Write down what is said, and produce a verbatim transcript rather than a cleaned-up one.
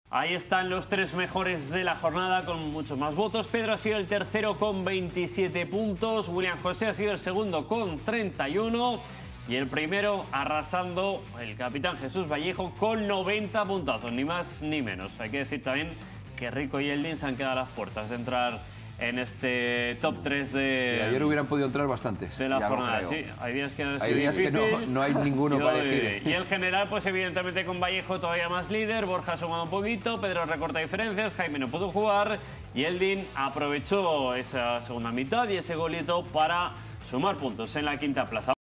Ahí están los tres mejores de la jornada con muchos más votos. Pedro ha sido el tercero con veintisiete puntos. William José ha sido el segundo con treinta y uno. Y el primero arrasando el capitán Jesús Vallejo con noventa puntazos. Ni más ni menos. Hay que decir también que Rico y Eldin se han quedado a las puertas de entrar en este top tres de... Sí, ayer hubieran podido entrar bastantes. De la jornada, sí. Hay días que, hay días que no, no hay ninguno para elegir. Y el general, pues evidentemente con Vallejo todavía más líder. Borja ha sumado un poquito, Pedro recorta diferencias, Jaime no pudo jugar y Eldin aprovechó esa segunda mitad y ese golito para sumar puntos en la quinta plaza.